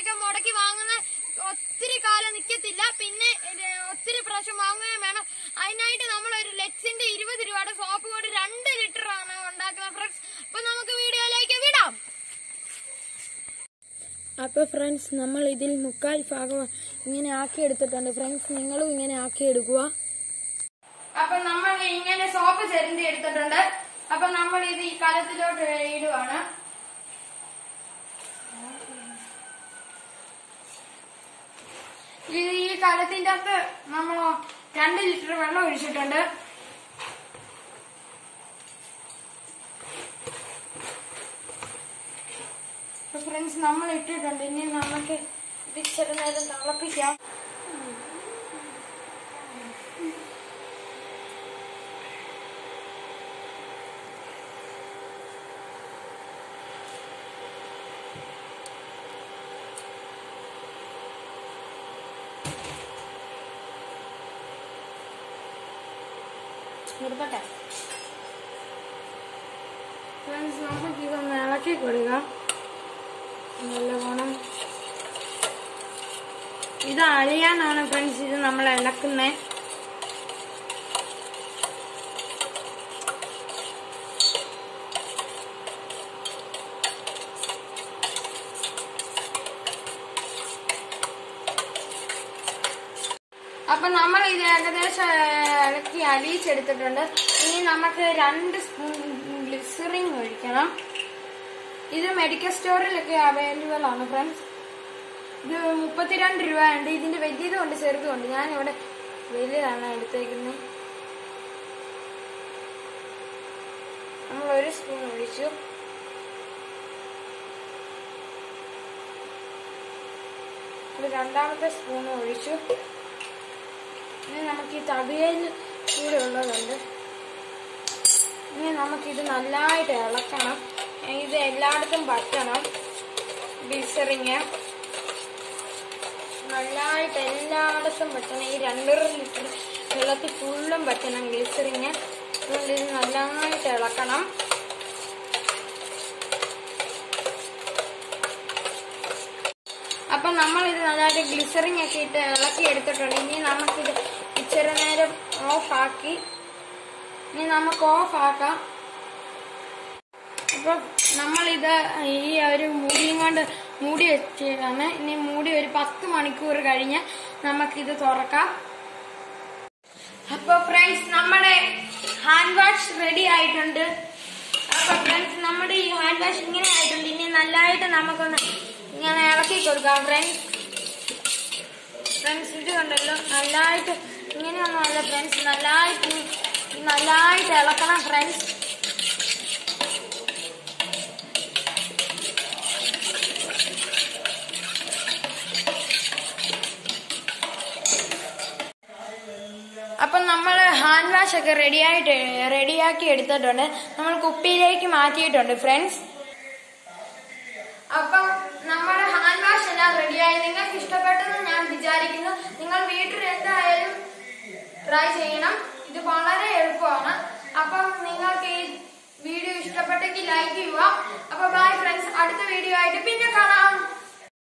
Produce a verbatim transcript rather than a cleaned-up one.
ഒക്കെ മുടക്കി വാങ്ങുന്ന ഒത്തിരി കാലം നിൽക്കത്തില്ല. പിന്നെ ഒത്തിരി പ്രാവശ്യം വാങ്ങുകയും വേണം. അതിനായിട്ട് നമ്മൾ ഒരു ലെക്സിന്റെ ഇരുപത് രൂപയുടെ സോപ്പ് കൊണ്ട് രണ്ട് ലിറ്റർ ആണ് ഉണ്ടാക്കുന്നത് ഫ്രണ്ട്സ്. അപ്പൊ നമുക്ക് വീഡിയോയിലേക്ക് വിടാം. അപ്പൊ ഫ്രണ്ട്സ്, നമ്മൾ ഇതിൽ മുക്കാൽ ഭാഗം ഇങ്ങനെ ആക്കി എടുത്തിട്ടുണ്ട് ഫ്രണ്ട്സ്. നിങ്ങളും ഇങ്ങനെ ആക്കി എടുക്കുക. അപ്പൊ നമ്മൾ ഇങ്ങനെ സോപ്പ് ചെരിഞ്ഞ് എടുത്തിട്ടുണ്ട്. അപ്പൊ നമ്മൾ ഇത് ഈ കലത്തിലോട്ട് ഇടുവാണ്. ഇത് ഈ കലത്തിന്റെ അകത്ത് നമ്മൾ രണ്ട് ലിറ്റർ വെള്ളം ഒഴിച്ചിട്ടുണ്ട്. ഫ്രണ്ട്സ്, നമ്മൾ ഇട്ടിട്ടുണ്ട്. ഇനി നമുക്ക് ഇത് ഇച്ചിരി നേരം തിളപ്പിക്കാം. നിർത്തട്ടെ ഫ്രണ്ട്സ്, നമുക്ക് ഇതൊന്ന് ഇളക്കി കൊടുക്കാം നല്ലവണ്ണം. ഇത് അലിയാനാണ് ഫ്രണ്ട്സ് ഇത് നമ്മൾ ഇളക്കുന്നത്. അപ്പൊ നമ്മൾ ഇത് ഏകദേശം ഇളക്കി അലിയിച്ചെടുത്തിട്ടുണ്ട്. ഇനി നമുക്ക് രണ്ട് സ്പൂൺ ഗ്ലിസറിൻ ഒഴിക്കണം. ഇത് മെഡിക്കൽ സ്റ്റോറിലൊക്കെ അവൈലബിൾ ആണ് ഫ്രണ്ട്സ്. ഇത് മുപ്പത്തിരണ്ട് രൂപ ഉണ്ട്. ഇതിന്റെ വലിയതും ഉണ്ട് ചെറുതും ഉണ്ട്. ഞാനിവിടെ വലിയതാണ് എടുത്തേക്കുന്നത്. നമ്മൾ ഒരു സ്പൂൺ ഒഴിച്ചു. രണ്ടാമത്തെ സ്പൂൺ ഒഴിച്ചു. ഇനി നമുക്ക് ഈ തവിയയിൽ കൂടെ ഉള്ളതുണ്ട്. ഇനി നമുക്കിത് നല്ലതായിട്ട് ഇളക്കണം. ഇത് എല്ലായിടത്തും പറ്റണം. ഗ്ലിസറിങ് നല്ലതായിട്ട് എല്ലായിടത്തും പറ്റണം. ഈ രണ്ടര ലിറ്റർ വെള്ളത്തിൽ ഫുള്ളും പറ്റണം ഗ്ലിസറിങ്. അതുകൊണ്ട് ഇത് നല്ലതായിട്ട് ഇളക്കണം. അപ്പൊ നമ്മൾ ഇത് നല്ലതായിട്ട് ഗ്ലിസറിങ് ഒക്കെ ഇട്ട് ഇളക്കി എടുത്തിട്ടുണ്ട്. ഇനി നമുക്കിത് ഇച്ചിരി നേരം ഓഫ് ആക്കി ഇനി നമുക്ക് ഓഫ് ആക്കാം. അപ്പൊ നമ്മളിത് ഈ ഒരു മൂടിയും കൊണ്ട് മൂടി വെച്ചിട്ടാണ്. ഇനി മൂടി ഒരു പത്ത് മണിക്കൂർ കഴിഞ്ഞ് നമുക്കിത് തുറക്കാം. അപ്പൊ ഫ്രണ്ട്സ്, നമ്മുടെ ഹാൻഡ് വാഷ് റെഡി ആയിട്ടുണ്ട്. അപ്പൊ ഫ്രണ്ട്സ്, നമ്മുടെ ഈ ഹാൻഡ് വാഷ് ഇങ്ങനെ ആയിട്ടുണ്ട്. ഇനി നല്ലതായിട്ട് നമുക്കൊന്ന് ഇങ്ങനെ ഇളക്കി കൊടുക്കാം ഫ്രണ്ട്സ്. ഫ്രണ്ട്സ്, ഇത് കണ്ടല്ലോ നല്ലതായിട്ട് ഇങ്ങനെയൊന്നുമല്ല ഫ്രണ്ട്സ്. നല്ലതായിട്ട് നല്ലതായിട്ട് ഇളക്കണം ഫ്രണ്ട്സ്. അപ്പൊ നമ്മൾ ഹാൻഡ് വാഷ് ഒക്കെ റെഡിയായിട്ട് റെഡിയാക്കി എടുത്തിട്ടുണ്ട്. നമ്മൾ കുപ്പിയിലേക്ക് മാറ്റിയിട്ടുണ്ട് ഫ്രണ്ട്സ്. അപ്പം നമ്മുടെ ഹാൻഡ് വാഷ് എല്ലാം റെഡിയായി. നിങ്ങൾക്ക് ഇഷ്ടപ്പെട്ടെന്ന് ഞാൻ വിചാരിക്കുന്നു. നിങ്ങൾ വീട്ടിൽ എന്തായാലും ട്രൈ ചെയ്യണം. ഇത് വളരെ എളുപ്പമാണ്. അപ്പം നിങ്ങൾക്ക് ഈ വീഡിയോ ഇഷ്ടപ്പെട്ടെങ്കിൽ ലൈക്ക് ചെയ്യുക. അപ്പൊ ബൈ ഫ്രണ്ട്സ്. അടുത്ത വീഡിയോ ആയിട്ട് പിന്നെ കാണാം.